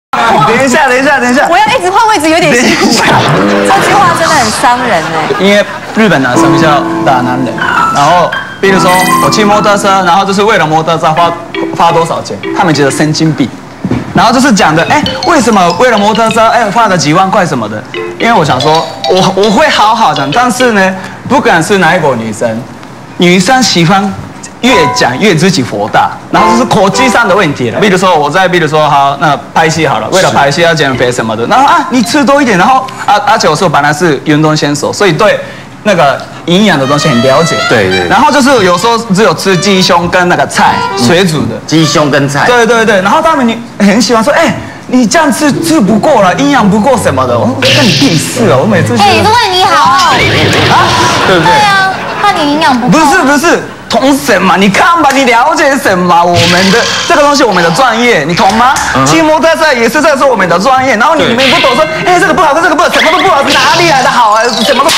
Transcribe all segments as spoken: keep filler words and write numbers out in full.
等一下，等一下，等一下， 我要一直换位置，有点辛苦。这句话真的很伤人哎。 因为日本男生比较大男人，然后比如说我骑摩托车，然后就是为了摩托车花花多少钱，他们觉得神经病。然后就是讲的，哎，为什么为了摩托车，哎，花了几万块什么的？因为我想说，我我会好好讲，但是呢，不管是哪一国女生，女生喜欢。越讲越自己火大，然后就是口技上的问题了。比如说我在，比如说好，那拍戏好了，为了拍戏要减肥什么的，然后啊你吃多一点，然后啊而且我说本来是运动选手，所以对那个营养的东西很了解。 对对。 然后就是有时候只有吃鸡胸跟那个菜水煮的。 鸡胸跟菜。 对对对，然后他们很喜欢说，哎，你这样吃吃不够了，营养不够什么的。我说跟你屁事哦，我每次。 哎，是为你好啊， 对不对？ 对啊，怕你营养不够。 不是不是。同什么？你看吧，你了解什么？我们的这个东西，我们的专业，你懂吗？骑摩托车也是，这是我们的专业。然后你们不懂说，哎，这个不好，这个不好，什么都不好，哪里来的好啊？什么都。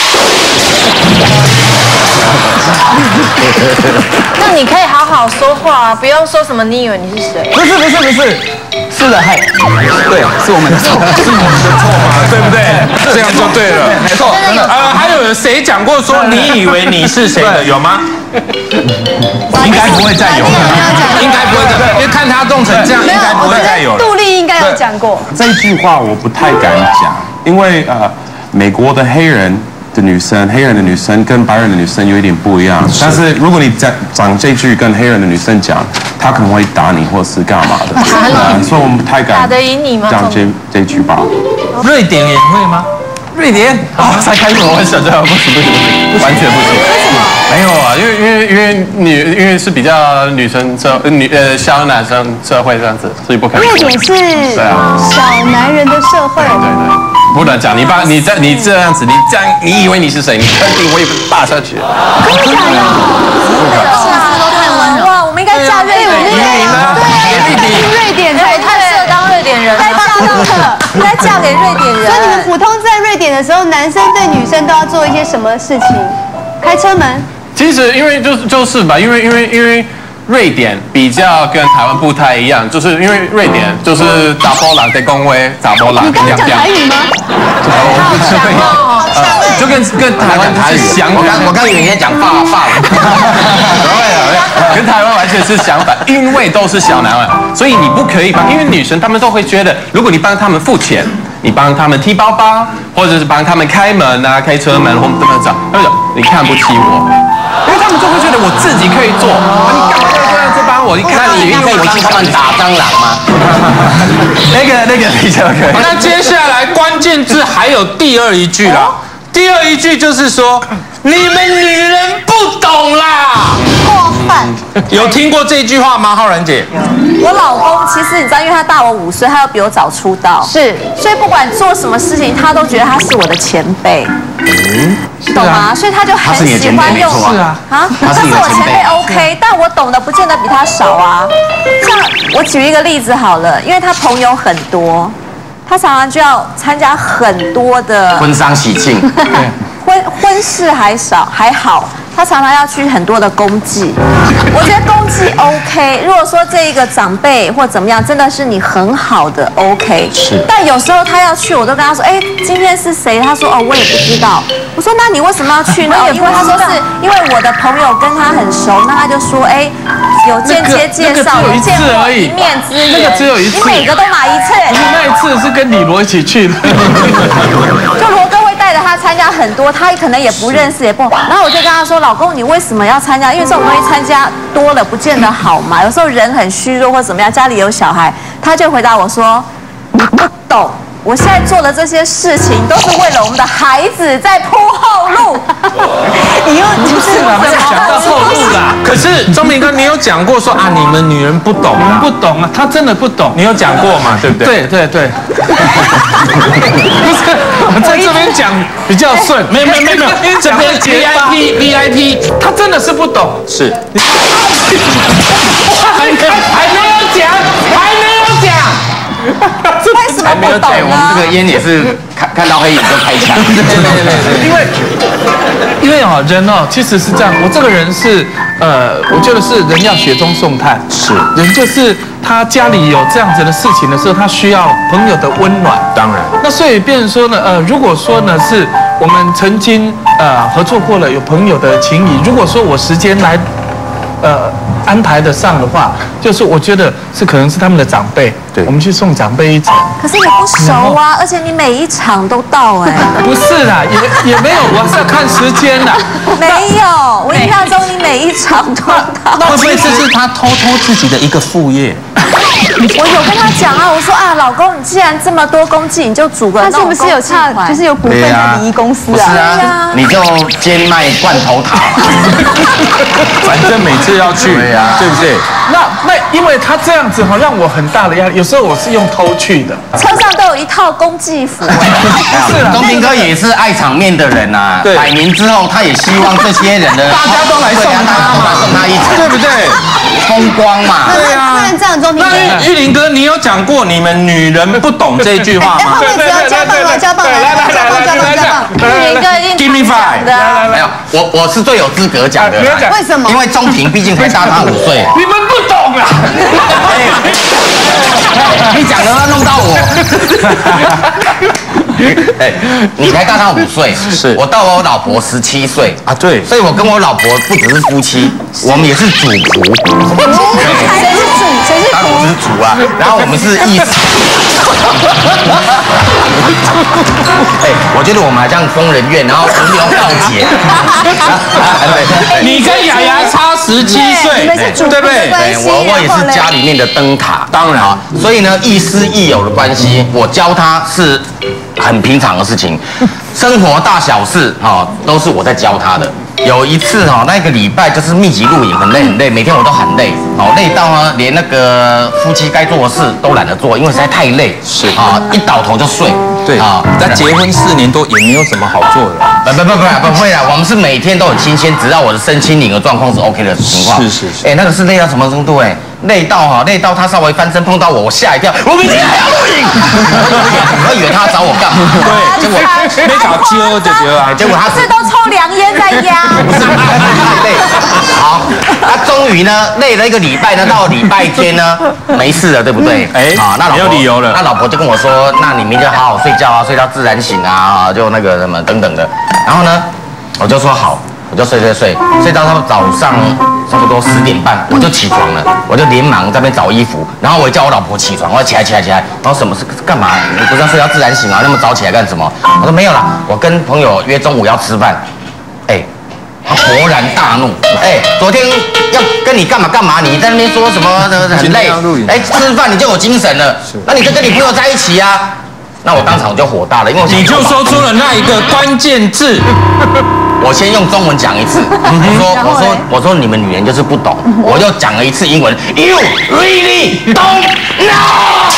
那你可以好好说话啊，不要说什么你以为你是谁？ 不是不是不是，是的，嘿，对，是我们的错， 是我们的错嘛，对不对？这样就对了， 没错。 呃，还有谁讲过说你以为你是谁的？有吗？应该不会再有了，应该不会再，因为看他弄成这样，应该不会再有了。 杜丽应该有讲过这句话，我不太敢讲，因为呃，美国的黑人的女生，黑人的女生跟白人的女生有一点不一样。但是如果你讲讲这句跟黑人的女生讲，她可能会打你或是干嘛的，呃，所以我们不太敢打得赢你吗？ 讲这这句话。 瑞典也会吗？ 瑞典啊，才开始我会想这样，不行不行不行，完全不行。 没有啊，因为因为因为女因为是比较女生社女呃小男生社会这样子，所以不可能。 瑞典是对啊， 小男人的社会。 对对对，不能讲你把你这你这样子，你这样你以为你是谁？你肯定会霸下去。 真的假的？是啊，都太温柔。哇，我们应该嫁瑞典。 你呢？ 对，瑞典才太适合当瑞典人，该嫁到了，应该嫁给瑞典人。所以你们普通在瑞典的时候，男生对女生都要做一些什么事情？开车门。 其实因为就是就是吧，因为因为因为瑞典比较跟台湾不太一样，就是因为瑞典就是查甫人在讲话，查甫人你刚刚讲台语吗？好强哦，好强哎！ 就跟跟台湾是相我刚我刚以为你在讲法法文， 跟台湾完全是相反，因为都是小男人，所以你不可以帮，因为女生她们都会觉得，如果你帮她们付钱，你帮她们提包包，或者是帮她们开门啊、开车门，或者怎么讲，他们讲你看不起我，因为他们就会觉得我自己可以做，你干嘛要这样子帮我？你看那你可以帮他们打蟑螂吗？ 那个那个比较可以。 那接下来关键字还有第二一句啦，第二一句就是说你们女人不懂啦。 过分。 有听过这句话吗，浩然姐？ 我老公其实你知道，因为他大我五岁，他要比我早出道， 是， 所以不管做什么事情，他都觉得他是我的前辈，嗯，懂吗？所以他就很喜欢用是啊， 啊，他是我前辈 OK， 但我懂得不见得比他少啊。像我举一个例子好了，因为他朋友很多，他常常就要参加很多的婚丧喜庆， 婚婚事还少还好。他常常要去很多的公祭，我觉得公祭 OK。如果说这一个长辈或怎么样，真的是你很好的 OK。是。但有时候他要去，我都跟他说，哎，今天是谁？他说，哦，我也不知道。我说，那你为什么要去呢？因为他说是因为我的朋友跟他很熟，那他就说，哎，有间接介绍，有见过一面之缘。 那个只有一次， 你每个都买一次。 那一次是跟李罗一起去的。 就罗哥会带着他参加很多，他可能也不认识，也不。然后我就跟他说，老公，你为什么要参加？因为这种东西参加多了不见得好嘛。有时候人很虚弱或怎么样，家里有小孩，他就回答我说：“你不懂，我现在做的这些事情都是为了我们的孩子在铺后路。”你又不是嘛？没有讲到后路啦。可是钟明哥，你有讲过说啊，你们女人不懂啊，不懂啊，他真的不懂。你有讲过嘛？对不对？对对对。不是，我在这边讲比较顺。没有没有没有没有，因为这边 V I P V I P， 他真的是不懂。是。还没有讲，还没有讲。 为什么不懂呢？ 我们这个烟也是看看到黑影就开枪。 对对对对，因为因为哦，人哦其实是这样，我这个人是呃，我觉得是人要雪中送炭，是人就是他家里有这样子的事情的时候，他需要朋友的温暖。 当然， 那所以变成说呢，呃，如果说呢是我们曾经呃合作过了，有朋友的情谊，如果说我时间来。呃，安排得上的话，就是我觉得是可能是他们的长辈， 对， 我们去送长辈一程。 可是你不熟啊，而且你每一场都到哎。 不是啦，也也没有，我是要看时间啦。 没有，我印象中你每一场都到。 会不会这是他偷偷自己的一个副业？ 我有跟他讲啊，我说啊，老公，你既然这么多公祭，你就煮个那种他是不是有差，就是有股份在礼仪公司啊？ 是啊，你就兼卖罐头塔， 反正每次要去， 对呀， 对不对？ 那那因为他这样子，好让我很大的压力。有时候我是用偷去的， 车上都有一套公祭服。 钟平哥也是爱场面的人呐，百年之后，他也希望这些人的大家都来送他嘛， 送他一程， 对不对？ 风光嘛。 对啊。那这样钟平哥， 那玉林哥，你有讲过你们女人不懂这句话吗？ 后面只要加棒了，加棒来，加棒加棒加棒。 玉林哥一定 Give me five 的。 没有，我我是最有资格讲的。 为什么？ 因为钟平毕竟才大他五岁。 你们不懂啊！ 你讲的要弄到我。哎，你才大他五岁， 是我到我老婆十七岁啊，对， 所以我跟我老婆不只是夫妻，我们也是主仆。 谁是主？谁是当然我是主啊，然后我们是义师。哎，我觉得我们还像疯人院，然后轮流告解。 你跟雅雅差十七岁，对不对？ 对，我我也是家里面的灯塔， 当然， 所以呢，亦师亦友的关系，我教他是很平常的事情，生活大小事哈、哦，都是我在教他的。有一次哈、哦，那个礼拜就是密集录影，很累很累，每天我都很累，哦，累到呢连那个夫妻该做的事都懒得做，因为实在太累， 是啊，一倒头就睡。 对啊，但结婚四年多也没有什么好做的。 不不不不不会啦，我们是每天都很新鲜，只要我的身心灵的状况是 OK 的情况。 是是是。 哎，那个是累到什么程度？哎，累到哈，累到他稍微翻身碰到我，我吓一跳，我明天还要录影。我以为他找我干嘛？ 对，结果没搞揪就对了。 结果他是都抽凉烟在压。 不是太累。好，他终于呢累了一个礼拜呢，到礼拜天呢没事了，对不对？ 哎， 啊，那老婆没有理由了。 那老婆就跟我说，那你明天好好睡觉啊，睡到自然醒啊，就那个什么等等的。然后呢，我就说好，我就睡睡睡，睡到他们早上差不多十点半，我就起床了，我就连忙在那边找衣服，然后我叫我老婆起床，我说起来起来起来，然后什么事干嘛？你不是要睡到自然醒啊？那么早起来干什么？我说没有啦，我跟朋友约中午要吃饭。哎，他勃然大怒，哎，昨天要跟你干嘛干嘛？你在那边说什么很累？哎，吃饭你就有精神了，那你就跟你朋友在一起啊。那我当场就火大了，因为我你就说出了那一个关键字。 我先用中文讲一次，我说我说我说你们女人就是不懂，我又讲了一次英文 ，You really don't know。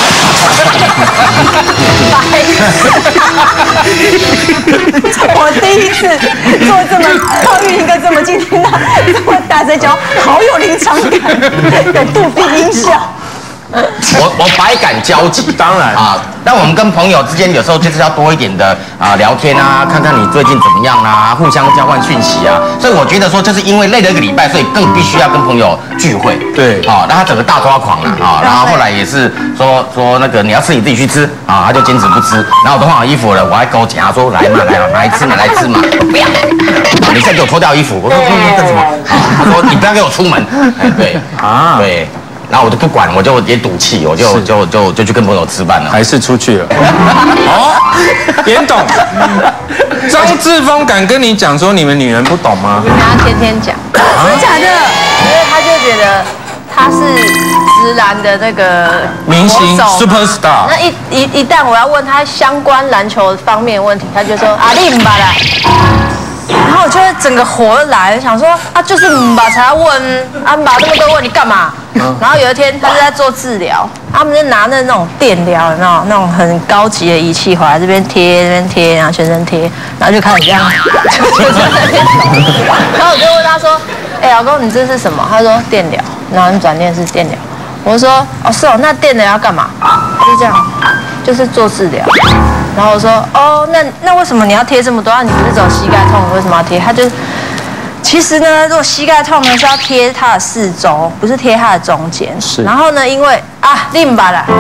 我第一次做这么靠玉林哥这么今天的这么大声讲，好有临场感，有杜比音效。 我我百感交集， 当然啊，但我们跟朋友之间有时候就是要多一点的啊聊天啊，看看你最近怎么样啊，互相交换讯息啊。所以我觉得说，就是因为累了一个礼拜，所以更必须要跟朋友聚会。 对， 啊，那他整个大抓狂了啊，然后后来也是说说那个你要吃你自己去吃啊，他就坚持不吃。然后我都换好衣服了，我还跟我讲他说来嘛来嘛来吃嘛来吃嘛，不要，你再给我脱掉衣服。我说干什么？他说你不要给我出门。哎，对啊，对。然后我就不管，我就也赌气，我就就就就去跟朋友吃饭了， 还是出去了。哦，严董，张志峰敢跟你讲说你们女人不懂吗？ 他天天讲， 真的假的？ 因为他就觉得他是直男的那个明星 superstar。 那一一一旦我要问他相关篮球方面的问题，他就说啊，你唔捌啦。然后我就会整个火来，想说啊，就是唔捌才要问，啊唔捌这么多问你干嘛？然后有一天他就在做治疗，他们就拿那那种电疗，那种那种很高级的仪器回来，这边贴，这边贴，然后全身贴，然后就开始这样，就在那边走。然后我就问他说，哎，老公，你这是什么？他说电疗，然后转念是电疗。我就说哦是哦，那电疗要干嘛？就这样，就是做治疗。然后我说哦，那那为什么你要贴这么多？啊，你不是只有膝盖痛，为什么要贴？他就其实呢，如果膝盖痛呢，是要贴它的四周，不是贴它的中间。 是。 然后呢，因为啊，另吧啦，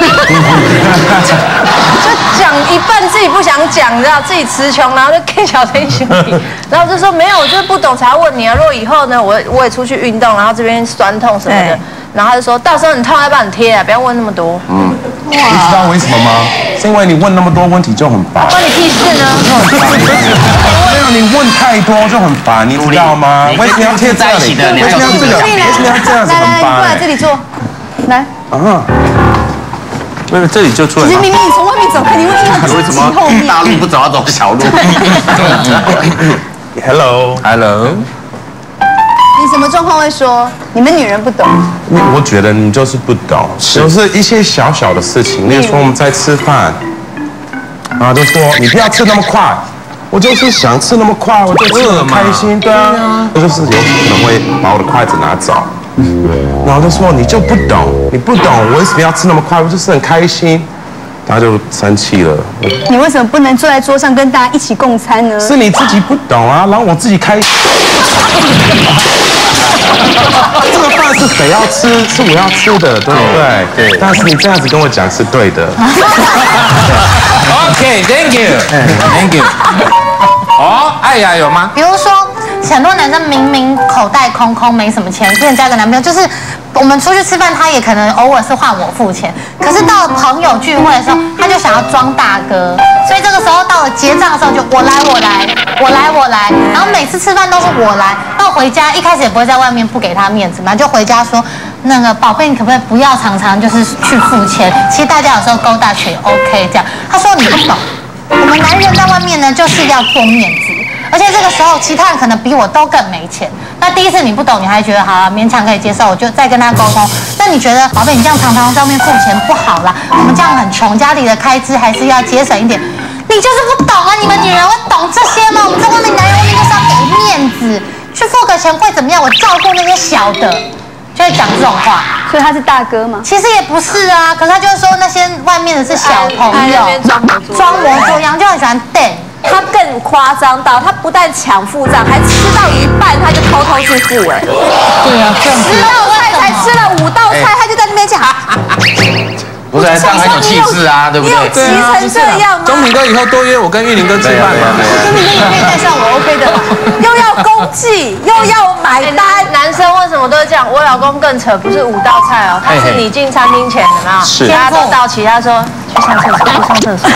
就讲一半自己不想讲，你知道，自己词穷，然后就跟小天兄弟，然后就说没有，我就是不懂才问你啊。如果以后呢，我我也出去运动，然后这边酸痛什么的，然后他就说到时候你痛要帮你贴啊，不要问那么多。嗯。 你知道为什么吗？是因为你问那么多问题就很烦。 关你屁事呢？ 没有，你问太多就很烦，你知道吗？为什么要贴在一起的？为什么要这个？为什么要这样子？ 来来， 很烦。 过来这里坐，来。 啊。 没有，这里就出来。 其实明明你从外面走开，你为什么要挤后面？ 大路不走要走小路。 Hello，Hello。 你什么状况会说你们女人不懂？ 我觉得你就是不懂，就是一些小小的事情，例如说我们在吃饭，然后就说你不要吃那么快，我就是想吃那么快，我就吃得很开心，对啊，我就是有可能会把我的筷子拿走，然后就说你就不懂，你不懂我为什么要吃那么快，我就是很开心。他就生气了。 你为什么不能坐在桌上跟大家一起共餐呢？ 是你自己不懂啊，然后我自己开。这个饭是谁要吃？是我要吃的，对不对？对。但是你这样子跟我讲是对的。 OK，Thank you，Thank you。哦，哎呀，有吗？ 比如说，很多男生明明口袋空空，没什么钱，之前交个男朋友，就是我们出去吃饭，他也可能偶尔是换我付钱，可是到了朋友聚会的时候，他就想要装大哥，所以这个时候到了结账的时候就我来我来我来我来，然后每次吃饭都是我来，到回家一开始也不会在外面不给他面子嘛，就回家说那个宝贝，你可不可以不要常常就是去付钱？其实大家有时候勾搭也 OK 这样。他说你不懂，我们男人在外面呢就是要做面子。而且这个时候，其他人可能比我都更没钱。那第一次你不懂，你还觉得好啊，勉强可以接受，我就再跟他沟通。那你觉得，宝贝，你这样常常在外面付钱不好啦，我们这样很穷，家里的开支还是要节省一点。你就是不懂啊！你们女人会懂这些吗？我们在外面男人外面就是要给面子，去付个钱会怎么样？我照顾那些小的，就会讲这种话。 所以他是大哥吗？ 其实也不是啊，可是他就是说那些外面的是小朋友，装模作样，就很喜欢瞪。 他更夸张到，他不但抢付账，还吃到一半他就偷偷去付，哎， 对啊，这样十道菜才吃了五道菜，他就在那边讲， 不是，这样很有气势啊，对不对？ 你有急成这样吗？ 钟明哥以后多约我跟玉林哥吃饭嘛， 钟明哥也可以带上我 OK 的， 又要公祭，又要买单， 男生为什么都是这样？我老公更扯，不是五道菜哦，他是你进餐厅前有没有？ 是， 大家都到齐，他说去上厕所，去上厕所。